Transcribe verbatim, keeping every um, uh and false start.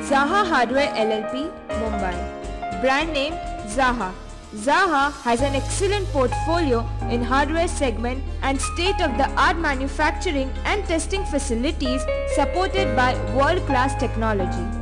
Zaha Hardware L L P, Mumbai. Brand name Zaha. Zaha has an excellent portfolio in hardware segment and state-of-the-art manufacturing and testing facilities supported by world-class technology.